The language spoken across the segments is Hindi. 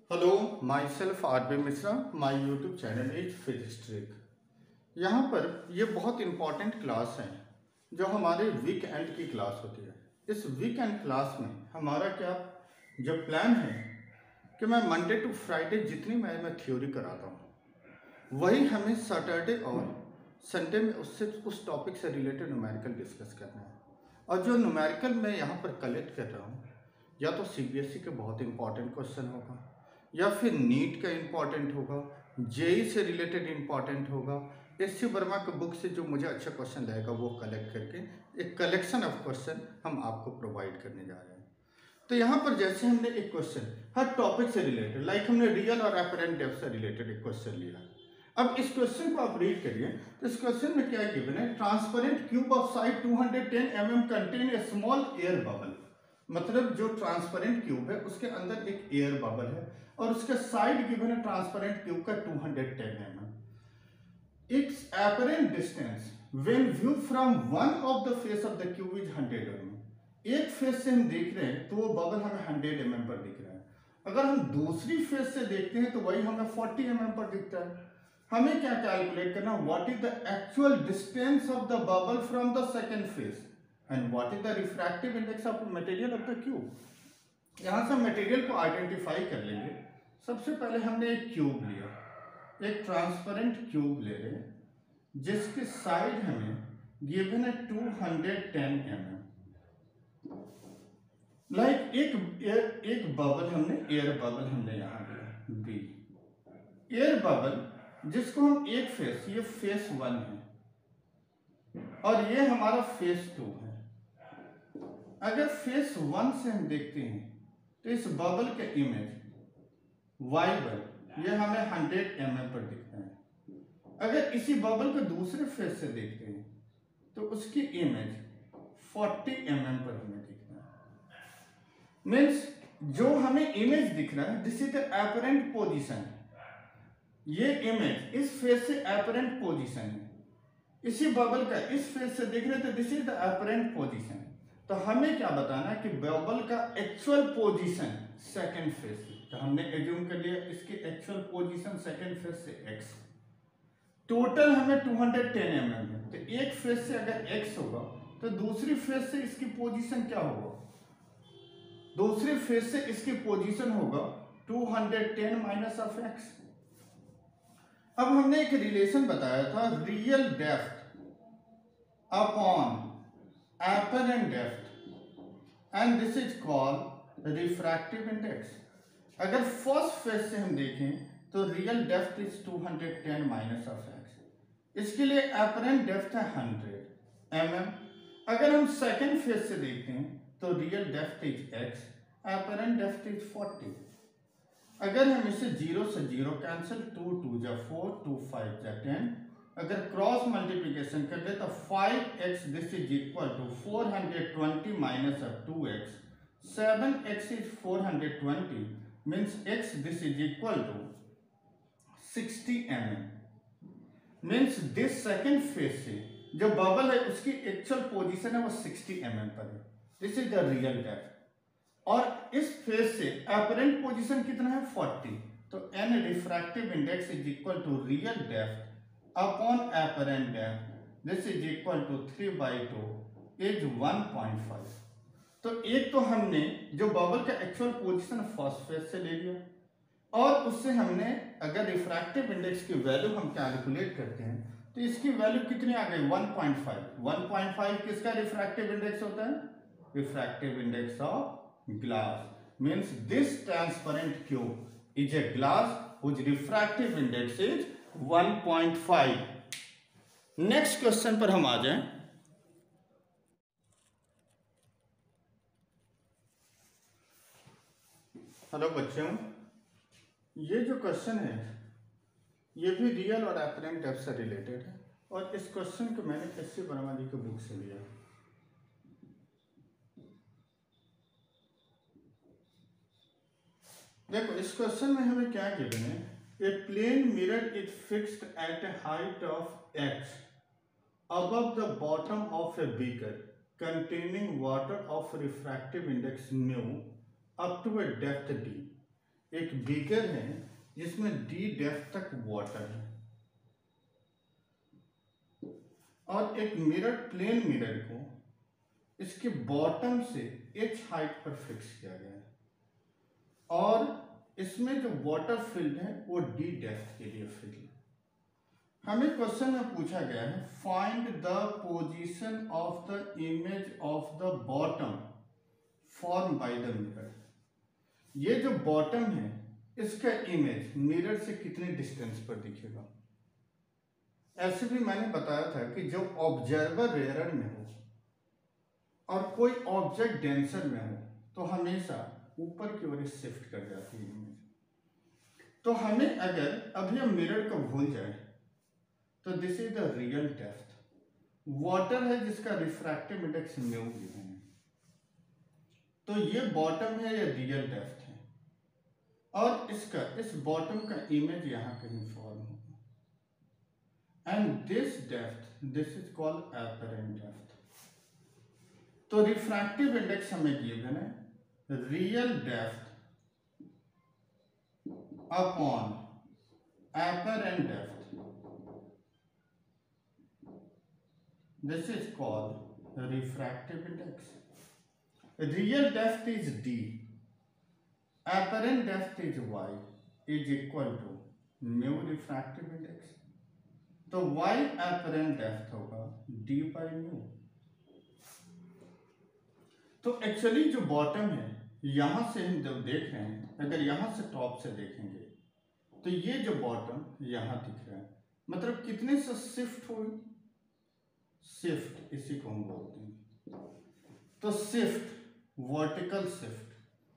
Hello, my self R B. Mishra. My YouTube channel is physics trick. यहाँ पर ये बहुत इंपॉर्टेंट क्लास है जो हमारे वीक एंड की क्लास होती है. इस वीक एंड क्लास में हमारा क्या जो प्लान है कि मैं मंडे टू फ्राइडे जितनी मैं थ्योरी कराता हूँ वही हमें सैटरडे और संडे में उससे उस टॉपिक से रिलेटेड न्यूमेरिकल डिस्कस करना है. और जो न्यूमेरिकल मैं यहाँ पर कलेक्ट कर रहा हूँ या तो सीबीएसई के बहुत इंपॉर्टेंट क्वेश्चन होगा या फिर नीट का इम्पॉर्टेंट होगा, जेई से रिलेटेड इम्पॉर्टेंट होगा. एस सी वर्मा के बुक से जो मुझे अच्छा क्वेश्चन लगेगा वो कलेक्ट करके एक कलेक्शन ऑफ क्वेश्चन हम आपको प्रोवाइड करने जा रहे हैं. तो यहाँ पर जैसे हमने एक क्वेश्चन हर टॉपिक से रिलेटेड लाइक हमने रियल और अपरेंट डेप्थ से रिलेटेड एक क्वेश्चन लिया. अब इस क्वेश्चन को आप रीड करिए तो इस क्वेश्चन में क्या गिवन है. Transparent cube of side 210 mm contain a small air bubble. मतलब जो ट्रांसपेरेंट क्यूब है उसके अंदर एक एयर बबल है और उसके साइड गिवन है ट्रांसपेरेंट क्यूब का 210 mm. It's apparent distance when view from one of the face of the cube is 100 mm. एक फेस से हम देख रहे हैं तो वो बबल हमें 100 mm पर दिख रहा है. अगर हम दूसरी फेस से देखते हैं तो वही हमें 40 mm पर दिखता है. हमें क्या कैलकुलेट करना, what is the actual distance of the bubble from the second face and what is the refractive index of material of the cube. यहां से मटेरियल को आइडेंटिफाई कर लेंगे. सबसे पहले हमने एक क्यूब लिया, एक ट्रांसपेरेंट क्यूब ले रहे हैं जिसकी साइड हमें गिवन है 210 mm. लाइक एक बबल हमने एयर बबल हमने यहां लिया बी. एयर बबल जिसको हम एक फेस, ये फेस 1 है और ये हमारा फेस 2 है. अगर फेस 1 से हम देखते हैं तो इस बबल के इमेज y1 ये हमें 100 mm पर दिखता है. अगर इसी बबल को दूसरे फेस से देखते हैं तो उसकी इमेज 40 mm पर हमें दिखता है. मीन्स जो हमें इमेज दिख रहा है this is the apparent position. ये इमेज इस फेस से अपरेंट पोजीशन है. इसी बबल का इस फेस से देख रहे थे this is the apparent position. तो हमें क्या बताना है कि बबल का एक्चुअल पोजीशन सेकंड फेस से. तो हमने एज्यूम कर लिया इसकी एक्चुअल पोजीशन सेकंड फेस से x. टोटल हमें 210 mm है. तो एक फेस से अगर x होगा तो दूसरी फेस से इसकी पोजीशन क्या होगा, दूसरी फेस से इसकी पोजीशन होगा 210 माइनस ऑफ x. अब हमने एक रिलेशन बताया था real depth upon apparent depth and this is called refractive index. अगर फर्स्ट फेस से हम देखें तो real depth is 210 minus of x. इसके लिए अपरेंट डेप्थ है 100 mm. अगर हम सेकेंड फेस से देखते हैं तो real depth is x, apparent depth is 40. अगर हम इसे 0 से 0 कैंसिल, 2 2 जा 4, 2 5 जा 10. अगर क्रॉस मल्टीप्लिकेशन कर दे तो 5x this is equal to 420 minus of 2x. 7x is 420 means x this is equal to 60 mm. Means this second face से जो बबल है उसकी एक्चुअल पोजीशन है वो 60 mm पर है. This is the real depth. और इस फेस से अपरेंट पोजीशन कितना है 40. तो n refractive index is equal to real depth upon apparent depth. This is equal to 3/2 is 1.5. तो एक तो हमने जो बबल का एक्चुअल पोजीशन फर्स्ट फेस से ले लिया और उससे हमने अगर रिफ्रैक्टिव इंडेक्स की वैल्यू हम कैलकुलेट करते हैं तो इसकी वैल्यू कितनी आ गई 1.5. 1.5 किसका रिफ्रैक्टिव इंडेक्स होता है, refractive index of glass. Means this transparent cube is a glass whose refractive index is 1.5. Next question पर हम आ जाएं. हेलो बच्चों, ये जो क्वेश्चन है ये भी रियल और अपरेंट डेप्थ से रिलेटेड है और इस क्वेश्चन को मैंने एस.सी. वर्मा जी के बुक से लिया. देखो इस क्वेश्चन में हमें क्या गिवन है, a plane mirror is fixed at a height of x above the bottom of a beaker containing water of refractive index mu up to a depth d. एक बीकर है जिसमें D डेप्थ तक वाटर है, और एक मिरर, प्लेन मिरर को इसके बॉटम से H हाइट पर फिक्स किया गया है, और इसमें जो वाटर फिल्ड है वो D डेप्थ के लिए फिल्ड है। हमें क्वेश्चन में पूछा गया है find the position of the image of the bottom form by the mirror. ये जो बॉटम है इसका इमेज मिरर से कितने डिस्टेंस पर दिखेगा। ऐसे भी मैंने बताया था कि जब ऑब्जर्वर रेयर में हो और कोई ऑब्जेक्ट डेंसर में हो तो हमेशा ऊपर की ओर शिफ्ट कर जाती है इमेज। तो हमें अगर अभी हम मिरर को भूल जाए तो this is the real depth. Water है जिसका रिफ्रैक्टिव इंडेक्स म्यू गिवन है, तो ये बॉटम है, ये रियल डेप्थ है, और इसका इस बॉटम का इमेज यहां कहीं फॉर्म होगा, and this depth this is called apparent depth. तो रिफ्रैक्टिव इंडेक्स हमें गिवन है real depth upon apparent depth, this is called refractive index. Real depth is D, apparent depth is Y, is equal to mu refractive index. तो Y apparent depth होगा D by mu। तो एक्चुअली जो बॉटम है यहां से हम जब देख रहे हैं, अगर यहां से टॉप से देखेंगे तो ये जो बॉटम यहां दिख रहा है, मतलब कितने से शिफ्ट हुई, शिफ्ट इसी को हम बोलते हैं। तो शिफ्ट, वर्टिकल शिफ्ट,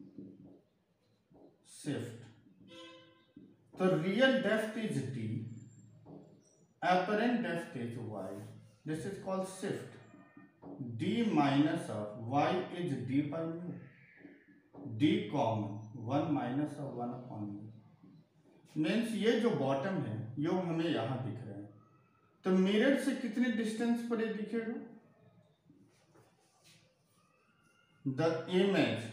शिफ्ट। तो real depth is D, apparent depth is Y, this is called shift। D minus of Y is D by mu, D common 1 minus of 1 upon mu, means ये जो बॉटम है ये हमें यहां दिख रहा है, तो मिरर से कितने डिस्टेंस पर ये दिखेगा, the image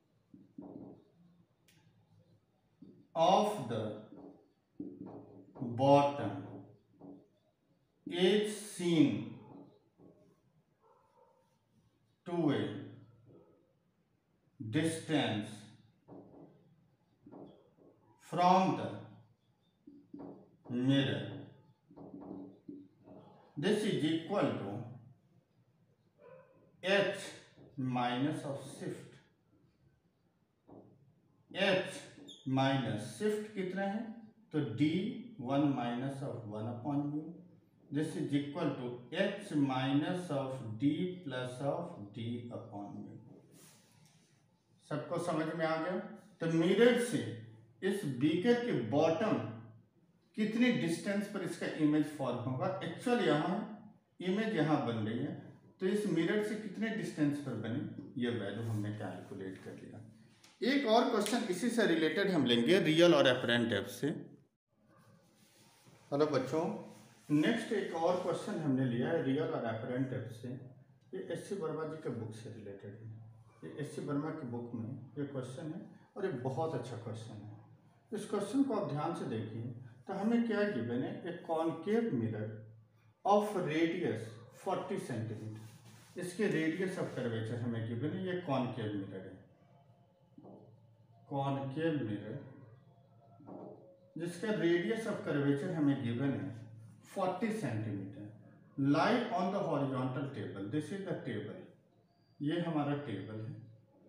of the bottom is seen to a distance from the mirror, this is equal to H minus of shift। H minus shift कितना है, तो D 1 minus of 1 upon mu, this is equal to H minus of D plus of D upon mu। सबको समझ में आ गया। तो मिरर से इस बीकर के बॉटम कितनी डिस्टेंस पर इसका इमेज फॉर्म होगा। एक्चुअल यहाँ इमेज यहाँ बन रही है, तो इस मिरर से कितने डिस्टेंस पर बनी ये वैल्यू हमने कैलकुलेट कर लिया। एक और क्वेश्चन इसी से रिलेटेड हम लेंगे रियल और एपरेंट डेप्थ से। हेलो बच्चों, नेक्स्ट एक और क्वेश्चन हमने लिया है रियल और एपरेंट डेप्थ से। ये SC वर्मा जी के बुक से रिलेटेड है। ये SC वर्मा की बुक में ये क्वेश्चन है और ये बहुत अच्छा क्वेश्चन है। इस क्वेश्चन को आप ध्यान से देखिए। तो हमें क्या गिवन है, एक concave mirror of radius 40 centimetre, इसके रेडियस ऑफ कर्वेचर हमें गिवन है। ये कॉनकेव मिरर है, कॉनकेव मिरर जिसका रेडियस ऑफ कर्वेचर हमें गिवन है 40 centimetre. Lie on the horizontal table, this is the table, ये हमारा टेबल है,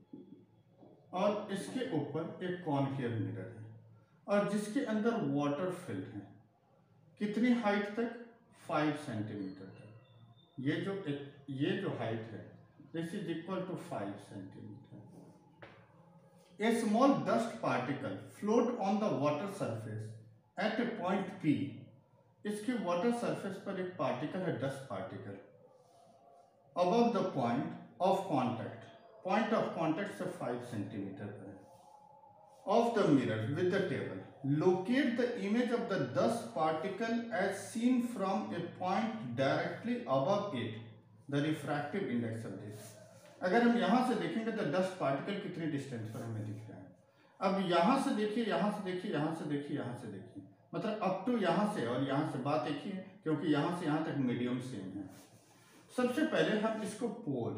और इसके ऊपर एक कॉनकेव मिरर है और जिसके अंदर वाटर फिल्ड है। कितनी हाइट तक, 5 सेंटीमीटर तक। ये जो हाइट है this is equal to 5 centimetre. A small dust particle float on the water surface at a point P। इसके वाटर सरफेस पर एक पार्टिकल है, dust particle, above the point of contact, point of contact से 5 सेंटीमीटर पर है, of the mirror with the table. Locate the image of the dust particle as seen from a point directly above it. The refractive index of this. अगर हम यहाँ से देखेंगे तो डस्ट पार्टिकल कितने डिस्टेंस पर हमें दिख रहा है। अब यहां से देखिए, यहां से देखिए, यहां से देखिए, यहां से देखिए, मतलब अप टू यहां से और यहां से बात एक ही है, क्योंकि यहां से यहां तक मीडियम सेम है। सबसे पहले हम इसको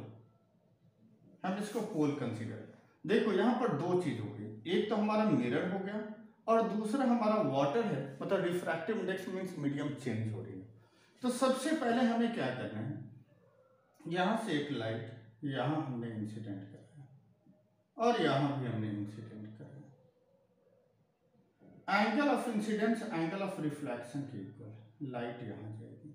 पोल कंसीडर। देखो यहां पर दो चीज हो गई, एक तो हमारा मिरर हो गया और दूसरा हमारा वाटर है, मतलब refractive index means medium change हो रही है। तो सबसे पहले हमें क्या करना है, यहां से एक लाइट यहां हमने इंसिडेंट करा और यहां भी हमने इंसिडेंट करा। Angle of incidence angle of reflection के इक्वल, लाइट यहां जाएगी,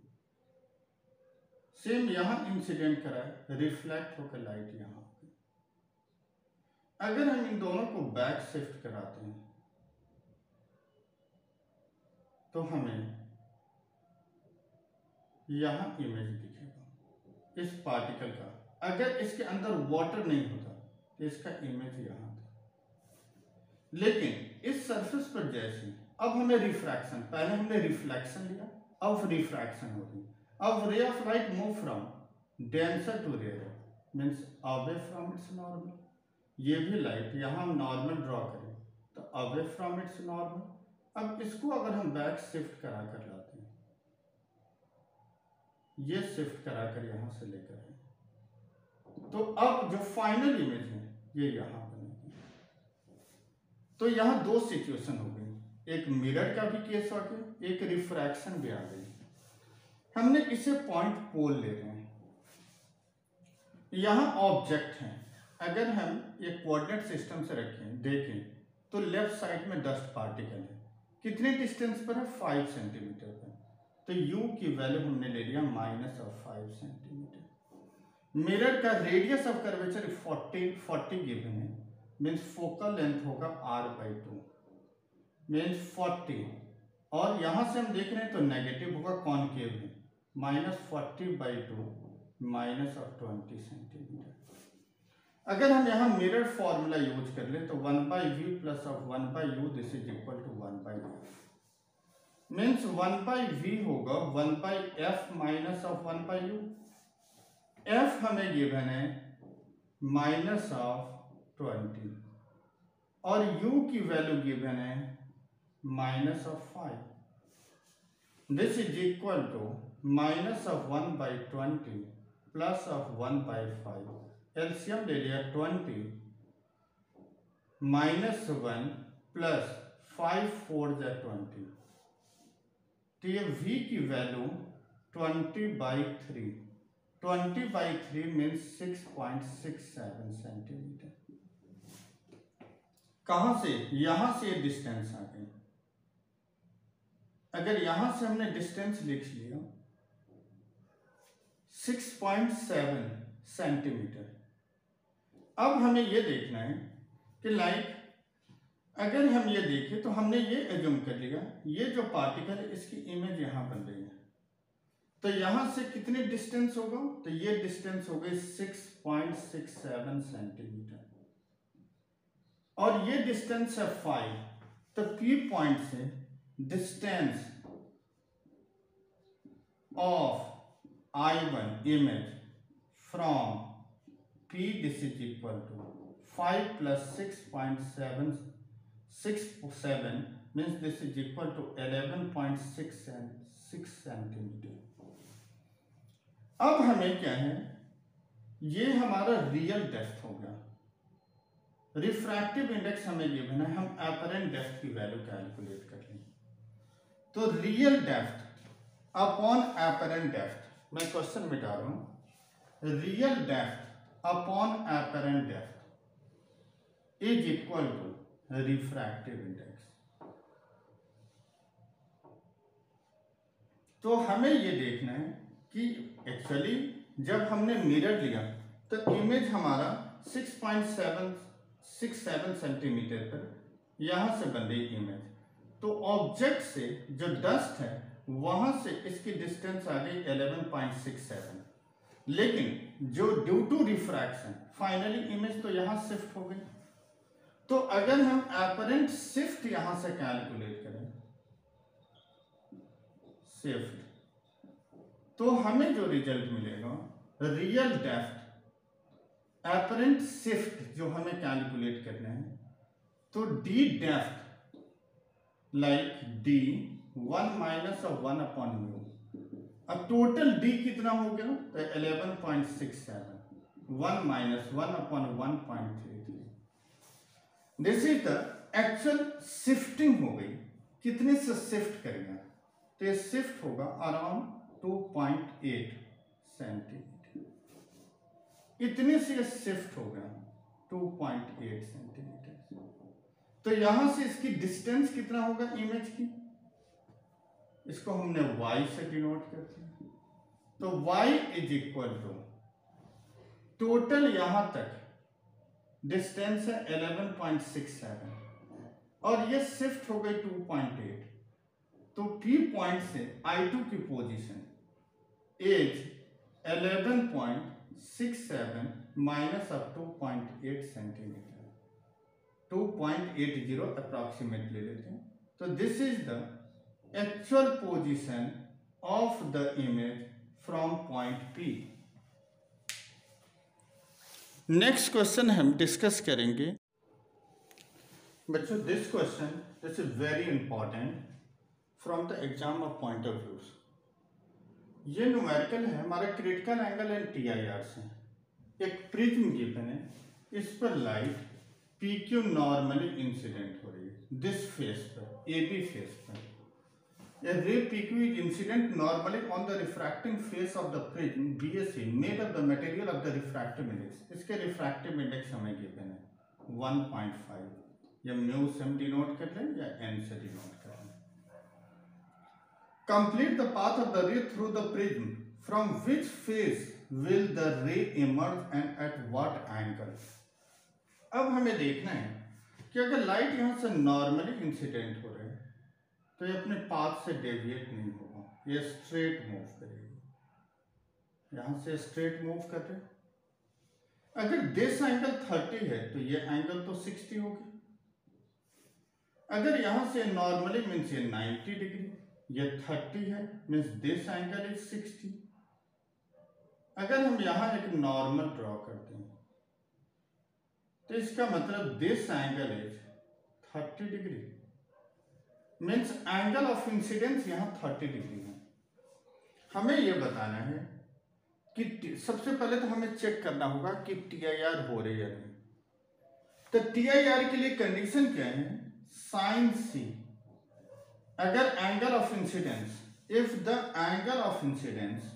सेम यहां इंसिडेंट करा है, रिफ्लेक्ट होकर लाइट यहां होगी। अगर हम इन दोनों को बैक शिफ्ट कराते हैं तो हमें यहां इमेज दिखेगा इस पार्टिकल का। अगर इसके अंदर वाटर नहीं होता तो इसका इमेज यहां था। लेकिन इस सरफेस पर जैसे अब हमें रिफ्रैक्शन, पहले हमने रिफ्लेक्शन लिया, अब रिफ्रैक्शन हो रही। अब ray of light move from denser to rare means away from its normal. ये भी लाइट यहां हम नॉर्मल ड्रॉ करें तो अवे फ्रॉम इट्स नॉर्मल। अब इसको अगर हम बैक शिफ्ट करा कर लाते हैं, ये शिफ्ट करा कर यहां से लेकर आए, तो अब जो फाइनल इमेज है ये यहां बनेगी। तो यहां दो सिचुएशन हो गई, एक मिरर का भी केस आ गया, एक रिफ्रैक्शन भी आ गई। हमने इसे पॉइंट पोल ले रहे हैं, यहां ऑब्जेक्ट है। अगर हम एक कोऑर्डिनेट सिस्टम से रखें, देखें तो लेफ्ट साइड में डस्ट पार्टिकल है, कितने डिस्टेंस पर है, 5 सेंटीमीटर पर। तो u की वैल्यू हमने ले लिया -5 सेंटीमीटर। मिरर का रेडियस ऑफ कर्वेचर 40 गिवन है, मीन्स फोकल लेंथ होगा r/2 मीन्स 40, और यहां से हम देख रहे हैं तो नेगेटिव होगा, कॉनकेव है, -40/2 -20 सेंटीमीटर। अगर हम यहाँ मिरर फॉर्मूला यूज कर ले तो 1/v plus of 1/u this is equal to 1/f means 1/v होगा 1/f minus of 1/u। f हमें गिवन है -20 और u की वैल्यू गिवन है -5। This is equal to -1/20 plus of 1/5। LCM ले लिया 20 -1 प्लस 5 4 जा 20, तो ये v की वैल्यू 20/3 मीन्स 6.67 सेंटीमीटर। कहां से, यहां से डिस्टेंस आ गई। अगर यहां से हमने डिस्टेंस लिख लिया 6.7 सेंटीमीटर, अब हमें यह देखना है कि लाइक अगर हम ये देखें तो हमने ये एज्यूम कर लिया ये जो पार्टिकल है इसकी इमेज यहां बन रही है, तो यहां से कितने डिस्टेंस होगा, तो ये डिस्टेंस हो गई 6.67 सेंटीमीटर और ये डिस्टेंस है 5। तो P पॉइंट से distance of I1 image from P this is equal to 5 plus 6.7 means this is equal to 11.6 centimetre. अब हमें क्या है, ये हमारा रियल डेप्थ हो गया। रिफ्रैक्टिव इंडेक्स हमें गिवन है, हम एपरेंट डेप्थ की वैल्यू कैलकुलेट कर लें। तो real depth upon apparent depth, मैं क्वेश्चन मिटा रहा हूं, real depth upon apparent depth is equal to refractive index. तो हमें ये देखना है कि एक्चुअली जब हमने मिरर लिया तो इमेज हमारा 6.67 सेंटीमीटर पर यहां से बन रही इमेज, तो ऑब्जेक्ट से जो डस्ट है वहां से इसकी डिस्टेंस आ गई 11.67, लेकिन जो due to refraction finally image तो यहां शिफ्ट हो गई। तो अगर हम एपरेंट शिफ्ट यहां से कैलकुलेट करें शिफ्ट, तो हमें जो रिजल्ट मिलेगा रियल डेप्थ एपरेंट शिफ्ट जो हमें कैलकुलेट करना है, तो D depth like D 1 minus of 1 upon mu. अब टोटल डी कितना हो गया, तो 11.67, 1 minus 1 upon 1.33। This is the actual shifting हो गई, कितने से शिफ्ट करेगा, तो ये शिफ्ट होगा अराउंड 2.8 सेंटीमीटर, इतने से शिफ्ट हो गया 2.8 सेंटीमीटर। तो यहां से इसकी डिस्टेंस कितना होगा इमेज की, इसको हमने y से डिनोट करते हैं। तो y is equal to total यहां तक डिस्टेंस है 11.67 और ये शिफ्ट हो गई 2.8। तो P पॉइंट से I2 की position as 11.67 minus of 2.8 centimetre, 2.80 approximate ले लेते हैं। तो this is the actual position of the image from point P। Next question हम डिस्कस करेंगे बच्चों। This question this is very important from the exam of point of views. ये न्यूमेरिकल है हमारा क्रिटिकल एंगल एंड TIR से। एक प्रिज्म गिवन है, इस पर लाइट PQ नॉर्मली इंसिडेंट हो रही है दिस फेस पर, AB फेस पर। A ray PQ is incident normally on the refracting face of the prism BSC made of the material of the refractive index। इसके refractive index हमें given है 1.5, या म्यू से हम डिनोट कर लें या n से डिनोट कर लें। Complete the path of the ray through the prism, from which face will the ray emerge and at what angle। अब हमें देखना है कि अगर लाइट यहाँ से नॉर्मली इंसिडेंट हो रहा है तो ये अपने पाथ से डेविएट नहीं होगा, ये स्ट्रेट मूव करेगी। यहां से स्ट्रेट मूव कर रहे। अगर दिस एंगल 30 है तो ये एंगल तो 60 होगी। अगर यहां से नॉर्मली मीन्स ये 90 डिग्री, ये 30 है मीन्स दिस एंगल इज 60। अगर हम यहां एक नॉर्मल ड्रॉ करते हैं तो इसका मतलब this angle is 30 degree, means angle of incidence यहां 30 डिग्री है। हमें यह बताना है कि सबसे पहले तो हमें चेक करना होगा कि TIR हो रही है या नहीं। तो TIR के लिए कंडीशन क्या है, साइन C। अगर angle of incidence, if the angle of incidence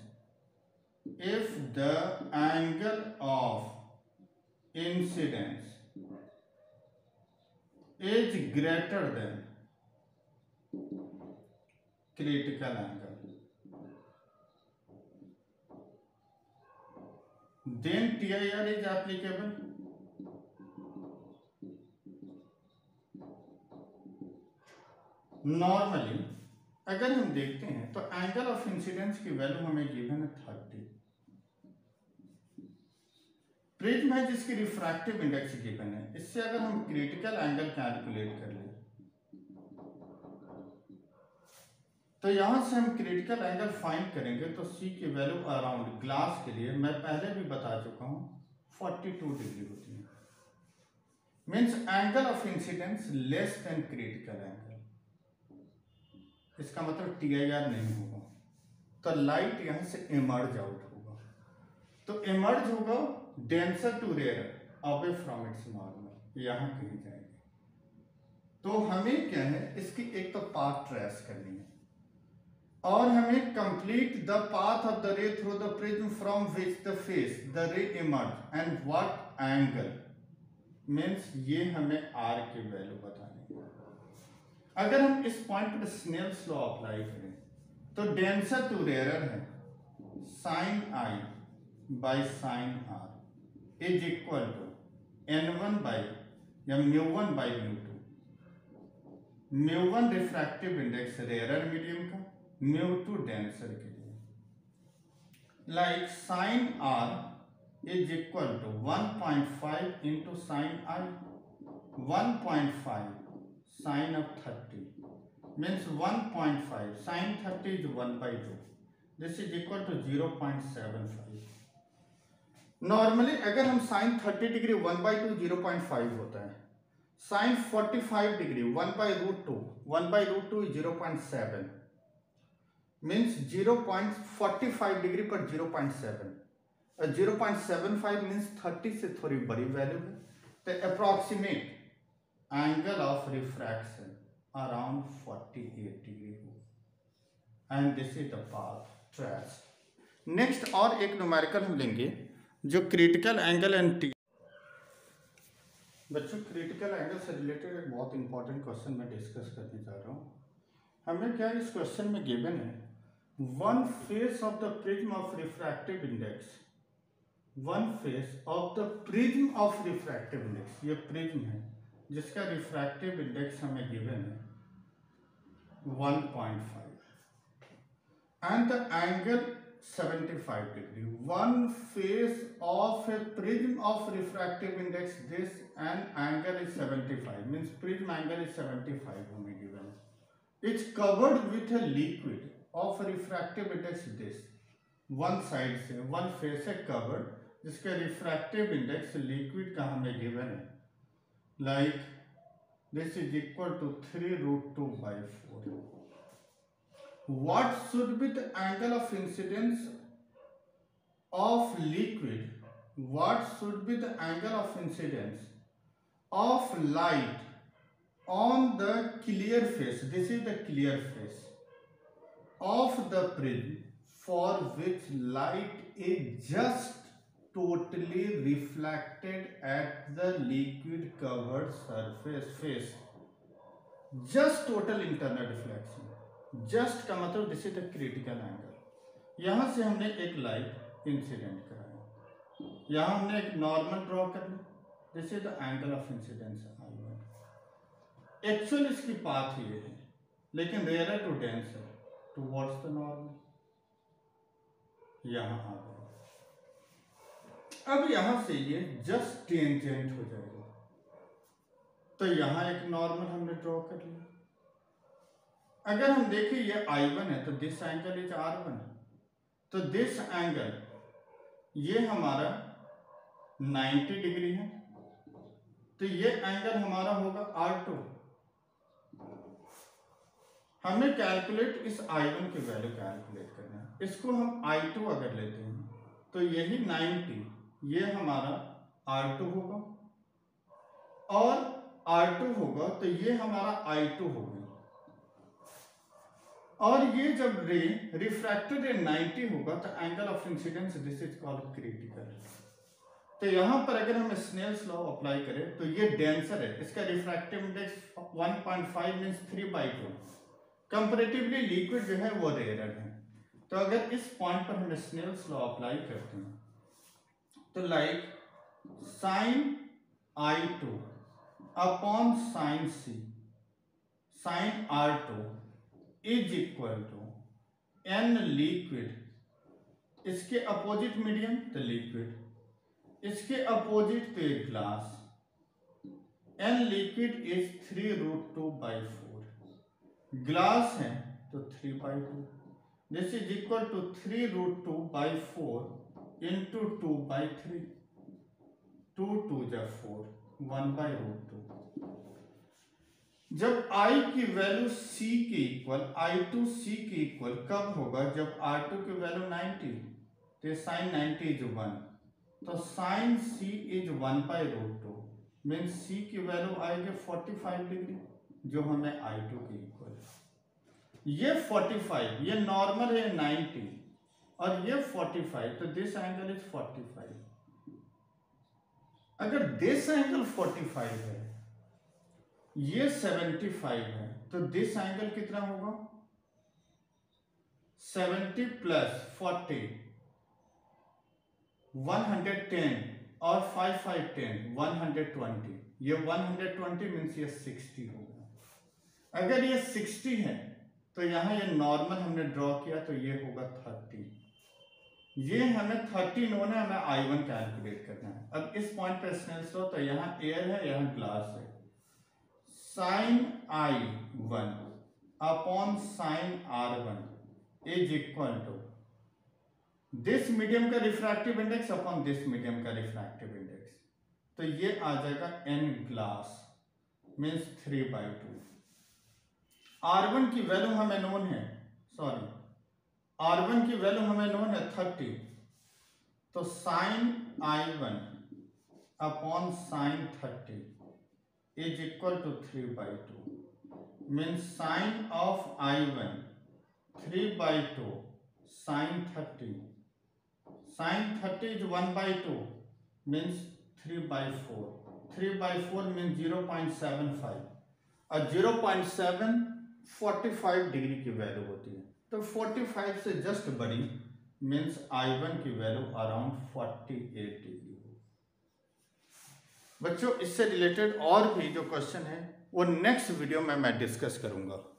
is greater than critical angle, then TIR is applicable। Normally अगर हम देखते हैं तो एंगल ऑफ इंसिडेंस की वैल्यू हमें गिवन है 30। प्रिज्म है जिसकी रिफ्रैक्टिव इंडेक्स गिवन है, इससे अगर हम क्रिटिकल एंगल कैलकुलेट कर लें तो यहां से हम क्रिटिकल एंगल फाइंड करेंगे। तो C की वैल्यू अराउंड ग्लास के लिए मैं पहले भी बता चुका हूं 42 डिग्री होती है, means angle of incidence less than critical angle. इसका मतलब TIR नहीं होगा, तो लाइट यहां से इमर्ज आउट होगा। तो इमर्ज होगा denser to rare away from its normal, यहां कहीं जाएगी। तो हमें क्या है, इसकी एक तो पाथ ट्रेस करनी है और हमें complete the path of the ray through the prism from which the face the ray emerge and what angle, means ये हमें R की वैल्यू बतानी है। अगर हम इस पॉइंट पर स्नेल्स लॉ अप्लाई करें तो डेंसर टू रेयर है sine I by sine R is equal to N1 by या μ1 by μ2। μ1 refractive index rare medium का, μ2 डेंसर के लिए। Like sine R is equal to 1.5 into sine I, 1.5 sine of 30 means 1.5 sine 30 is 1/2, this is equal to 0.75। Normally अगर हम साइन 30 डिग्री 1/2 0.5 होता है, sine 45 degree 1/√2, 1/√2 is 0.7, means 0.45 degree पर 0.7, 0.75 मीन्स 30 से थोड़ी बड़ी वैल्यू है। तो approximate angle of refraction around 48 degree हो, and this is the path traced. Next और एक न्यूमेरिकल हम लेंगे जो क्रिटिकल एंगल एंड बच्चों क्रिटिकल एंगल से रिलेटेड एक बहुत इंपॉर्टेंट क्वेश्चन मैं डिस्कस करने जा रहा हूँ। हमें क्या इस क्वेश्चन में गिवन है, one face of the prism of refractive index, one face of the prism of refractive index, ये प्रिज्म है जिसका रिफ्रैक्टिव इंडेक्स हमें गिवन है 1.5 and the angle 75 degree. One face of a prism of refractive index this and angle is 75, means prism angle is 75 हमें given. It's covered with a liquid of refractive index this. One side से one face है covered जिसका refractive index liquid का हमें given है, like this is equal to 3√2/4. What should be the angle of incidence of liquid? What should be the angle of incidence of light on the clear face? This is the clear face of the prism for which light is just totally reflected at the liquid covered surface face. Just total internal reflection. Just का मतलब this is the critical angle. यहां से हमने एक लाइट इंसिडेंट कराया, यहां हमने एक नॉर्मल ड्रॉ कर ली, this is the angle of incidence I1। Actual इसकी पाथ ये है, लेकिन rare to denser towards the normal, यहां आ गया। अब यहां से ये जस्ट टेंजेंट हो जाएगा, तो यहां एक नॉर्मल हमने ड्रॉ कर लिया। अगर हम देखें ये I1 है तो दिस एंगल इज R1, तो दिस एंगल ये हमारा 90 डिग्री है, तो ये एंगल हमारा होगा R2। हमें कैलकुलेट इस I1 की वैल्यू कैलकुलेट करना है। इसको हम I2 अगर लेते हैं तो यही 90 ये हमारा R2 होगा, और R2 होगा तो ये हमारा I2 होगा, और ये जब रे रिफ्रैक्टेड रे 90 होगा तो angle of incidence this is called critical. तो यहां पर अगर हम स्नेल्स लॉ अप्लाई करें तो ये डेंसर है, इसका refractive index 1.5 means 3/2, comparatively liquid जो है वो रेयर है। तो अगर इस पॉइंट पर हम स्नेल्स लॉ अप्लाई करते हैं तो like sine I2 upon sine C sine R2 is equal to n liquid, इसके अपोजिट मीडियम तो लिक्विड, इसके अपोजिट पे glass, n liquid is 3√2/4, glass है तो 3/2, this is equal to 3√2/4 into 2/3, 2 2 जा 4, 1/√2। जब I की वैल्यू C के इक्वल, I2 C के इक्वल कब होगा, जब R2 की वैल्यू 90, तो साइन 90 इज 1, तो sine C is 1/√2, mean C की वैल्यू आएगी 45 डिग्री, जो हमें I2 के इक्वल है। ये 45, ये नॉर्मल है 90, और ये 45, तो दिस एंगल इज 45। अगर दिस एंगल 45 है, ये 75 है, तो दिस एंगल कितना होगा, 70 प्लस 40 110, और 5 5 10 120, ये 120 मीन्स ये 60 होगा। अगर ये 60 है तो यहां ये नॉर्मल हमने ड्रॉ किया तो ये होगा 30, ये हमें 30 नोन है, हमें I1 कैलकुलेट करना है। अब इस पॉइंट पे स्नेल्स लॉ, तो यहाँ एयर है यहाँ ग्लास है, sine I1 upon sine R1 is equal to this medium का refractive index upon this medium का रिफ्रैक्टिव इंडेक्स, तो ये आ जाएगा n ग्लास मीन्स 3/2। R1 की वैल्यू हमें नोन है, R1 की वैल्यू हमें नोन है 30, तो sine I1 upon sine 30 is equal to 3/2, means sine of I1 3/2 sine 30, sine 30 is 1/2 means 3/4, 3/4 means 0.75 और 0.7 45 डिग्री की वैल्यू होती है, तो 45 से जस्ट बड़ी मीन्स I1 की वैल्यू अराउंड 48 डिग्री हो। बच्चों इससे रिलेटेड और भी जो क्वेश्चन है वो नेक्स्ट वीडियो में मैं डिस्कस करूंगा।